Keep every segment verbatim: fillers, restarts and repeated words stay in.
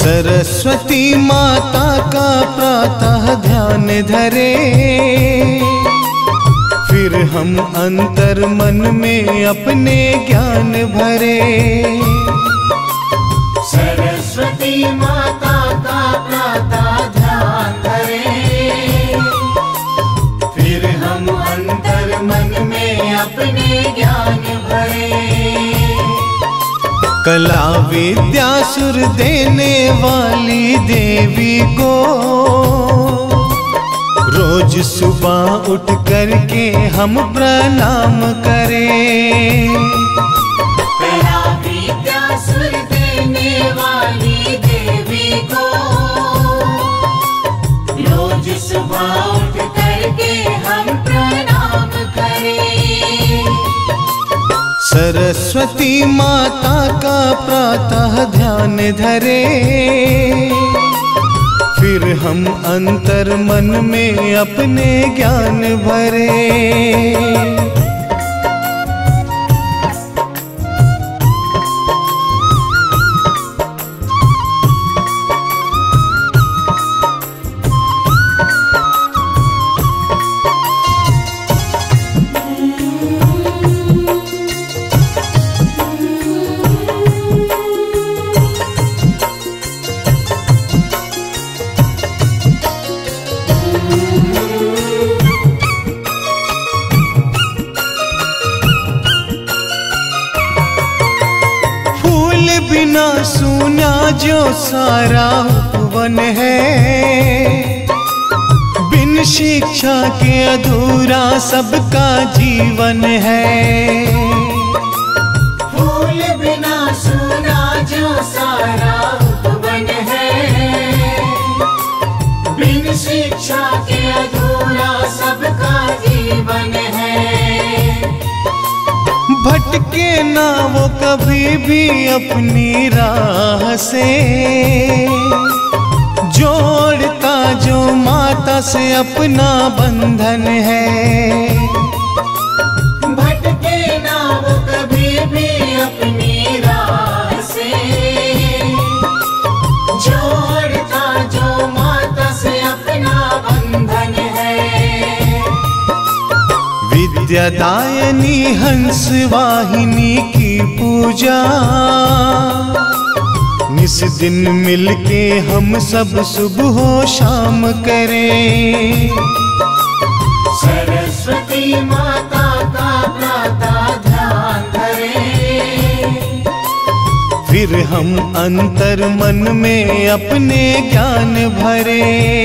सरस्वती माता का प्रातः ध्यान धरे, फिर हम अंतर मन में अपने ज्ञान भरे। सरस्वती माता का प्रातः ध्यान धरे, फिर हम अंतर मन में अपने ज्ञान भरे। कला विद्या सुर देने वाली देवी को रोज सुबह उठ करके हम प्रणाम करें। कला विद्या सुर देने वाली देवी को रोज सुबह उठ करके हम प्रणाम करें। सरस्वती माता का प्रातः ध्यान धरे, फिर हम अंतर मन में अपने ज्ञान भरे। बिना सूना जो सारा उपवन है, बिन शिक्षा के अधूरा सबका जीवन है। फूल बिना सूना जो सारा उपवन है, बिन शिक्षा के अधूरा सबका जीवन है। भटके ना वो कभी भी अपनी राह से, जोड़ता जो माता से अपना बंधन है। भटके ना वो कभी भी अपनी राह से, जोड़ता जो माता से अपना बंधन है। विद्यादायनी हंस वाहिनी की पूजा निस दिन मिलके हम सब सुबह शाम करें। सरस्वती माता का प्रातः ध्यान धरे, फिर हम अंतर मन में अपने ज्ञान भरे।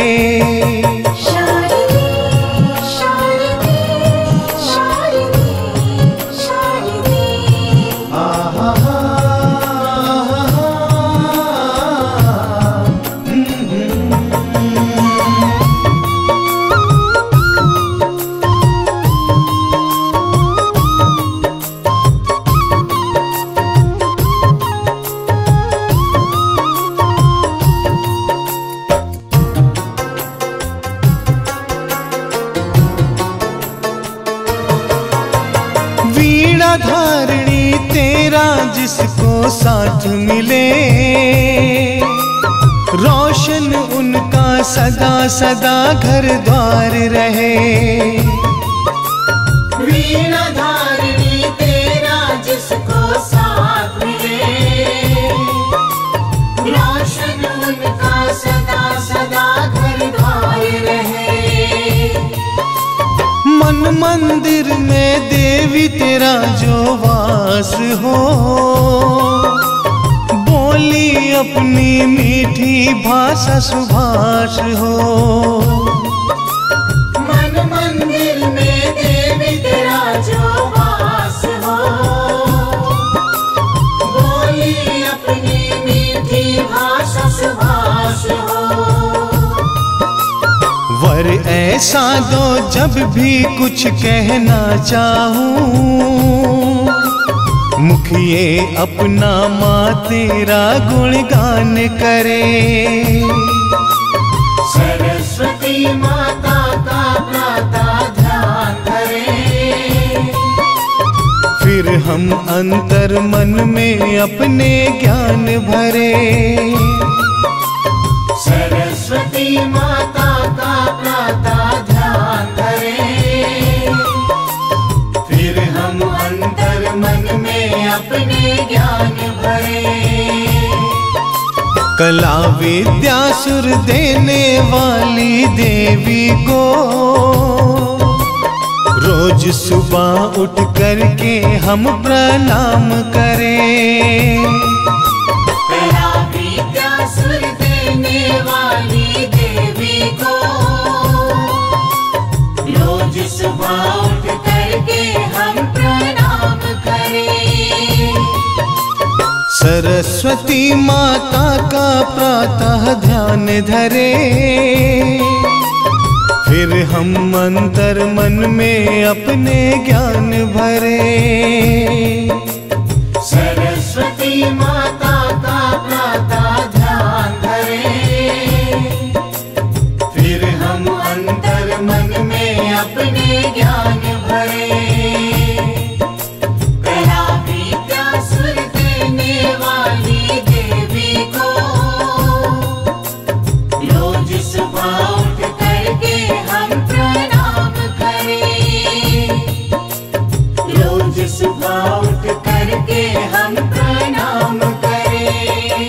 धारणी तेरा जिसको साथ मिले, रोशन उनका सदा सदा घर द्वार रहे। वीणा धारणी तेरा जिसको साथ मिले, रोशन उनका सदा सदा घर द्वार रहे। मन मंदिर में देवी तेरा जो वास हो, बोली अपनी मीठी भाषा सुभाष हो। मन मंदिर में देवी तेरा जो वास हो, बोली अपनी मीठी भाषा सुभाष हो। वर ऐसा दो जब भी कुछ कहना चाहूं, मुखिए अपना माँ तेरा गुणगान करे। सरस्वती माता का प्रातः ध्यान धरे, फिर हम अंतर मन में अपने ज्ञान भरे। सरस्वती माता का प्रातः ध्यान धरें, फिर हम अंतर मन में अपने ज्ञान भरें। कला विद्या सुर देने वाली देवी को रोज सुबह उठ करके हम प्रणाम करें। कला विद्या सुर देने वाली देवी को रोज सुबह उठ करके हम प्रणाम करें। सरस्वती माता का प्रातः ध्यान धरें, फिर हम अंतर मन में अपने ज्ञान भरें। सरस्वती माता का प्रातः ध्यान धरें, फिर हम अंतर मन में अपने ज्ञान भरें। कला विद्या सुर देने वाली देवी को रोज सुबह उठ करके हम प्रणाम करें। रोज सुबह उठ करके हम प्रणाम करें।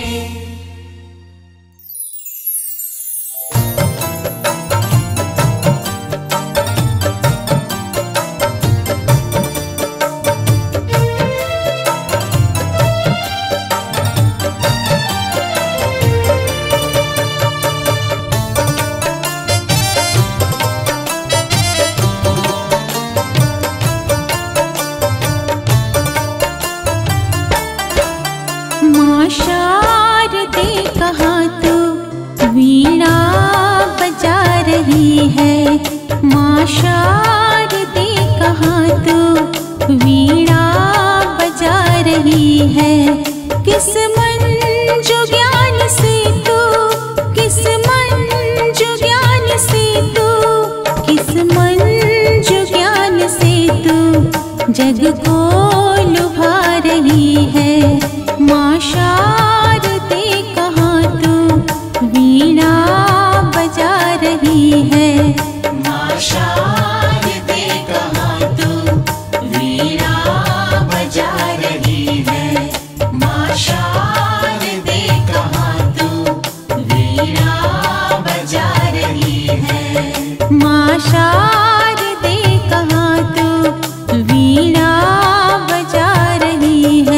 माँ शारदे कहाँ तू वीणा बजा रही है। माँ शारदे कहाँ तू वीणा बजा रही है। किस मन जो ज्ञान से तू, किस मन जो ज्ञान से तू, किस मन जो ज्ञान से तू जग को लुभा रही है। माँ शारदे कहाँ तू वीणा बजा रही है। माँ शारदे कहाँ तू वीणा बजा रही है। माँ शारदे कहाँ तू वीणा बजा रही है। माँ शारदे कहाँ तू वीणा बजा रही है।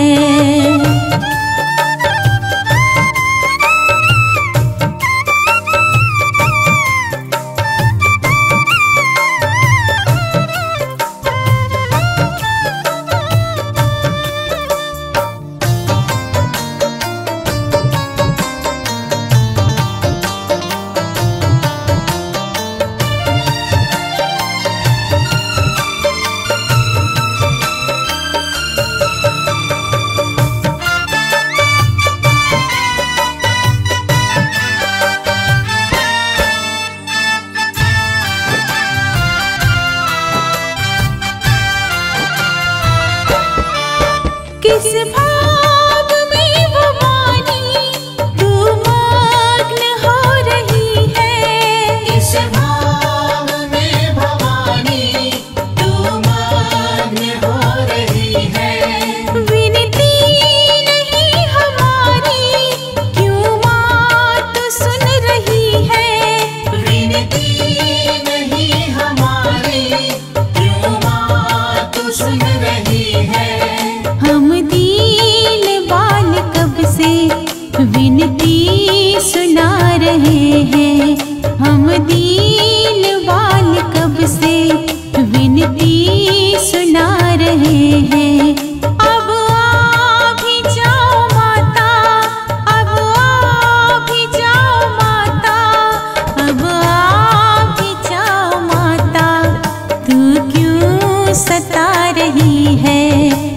किस भाव में वो वाणी तू मग्न हो रही है। किस भाव में भवानी तू मग्न हो रही है। विनती नहीं हमारी क्यों माँ तू सुन रही है। विनती नहीं हमारी क्यों माँ तू सुन रही है। हम दीन बाल कब से विनती सुना रहे हैं। हम दीन बाल कब से विनती सुना रहे हैं। अब आ भी जाओ माता, अब आ भी जाओ माता, अब आ भी जाओ माता, तू क्यों सता रही है।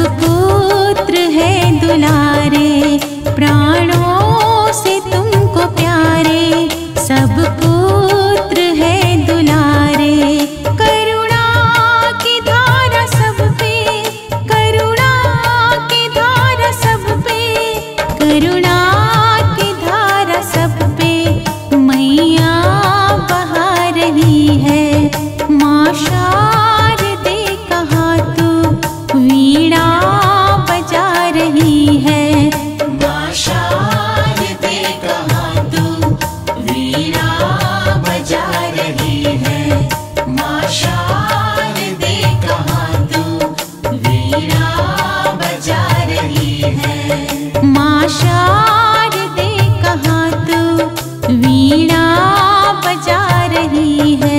पुत्र है दुलारे, प्राणों से तुमको प्यारे, सब पुत्र है दुलारे। करुणा की धारा सब पे, करुणा की धारा सब पे, करुणा की धारा सब पे मैया बहा रही है। माँ शारदे कहाँ तू वीणा बजा रही है। माँ शारदे कहाँ तू वीणा बजा रही है। माँ शारदे कहाँ तू वीणा बजा रही है। माँ शारदे कहाँ तू वीणा बजा रही है।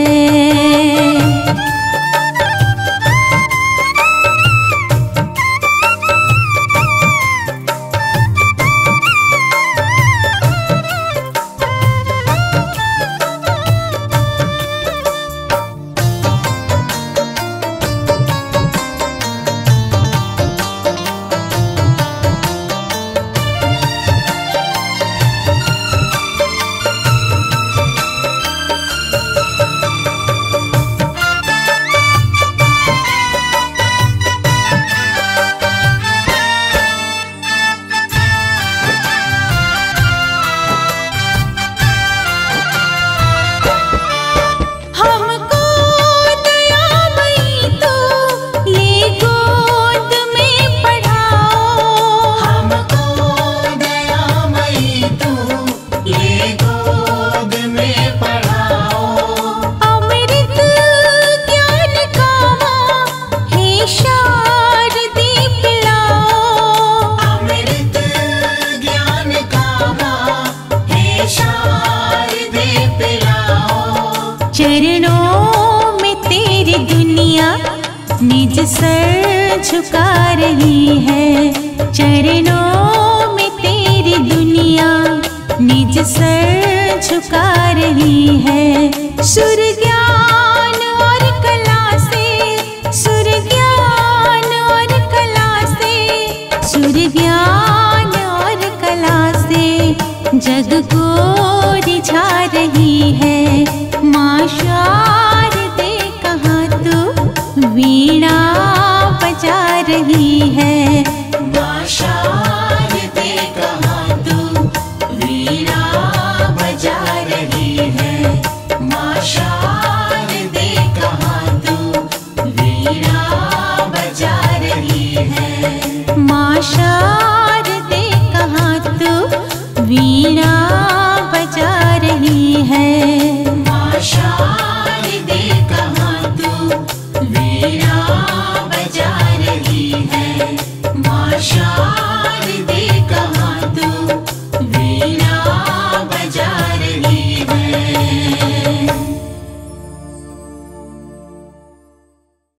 हमको दयामयी तो ले गोद में पढ़ाओ। हमको दयामयी तू ले गोद में पढ़ाओ। अमृत ज्ञान का माँ हे शारदे पिलाओ। अमृत ज्ञान का माँ हे शारदे पिलाओ। चरणों में तेरी दुनिया निज सर झुका रही है। चरणों में तेरी दुनिया निज सर झुका रही है। सुर ज्ञान और कला से, सुर ज्ञान और कला से, सुर ज्ञान और कला से जग को रिझा रही है। माँ शारदे कहाँ तू वीणा बजा रही है।